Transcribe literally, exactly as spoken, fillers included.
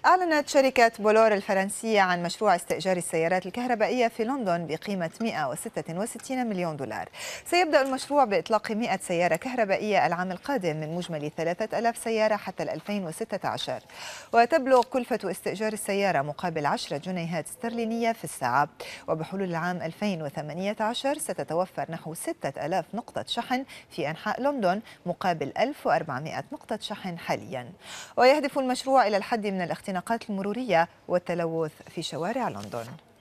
أعلنت شركة بولور الفرنسية عن مشروع استئجار السيارات الكهربائية في لندن بقيمة مئة وستة وستين مليون دولار. سيبدأ المشروع بإطلاق مئة سيارة كهربائية العام القادم من مجمل ثلاثة آلاف سيارة حتى ألفين وستة عشر، وتبلغ كلفة استئجار السيارة مقابل عشرة جنيهات استرلينية في الساعة. وبحلول العام ألفين وثمانية عشر ستتوفر نحو ستة آلاف نقطة شحن في أنحاء لندن مقابل ألف وأربعمئة نقطة شحن حاليا. ويهدف المشروع إلى الحد من الاختناقات المرورية والتلوث في شوارع لندن.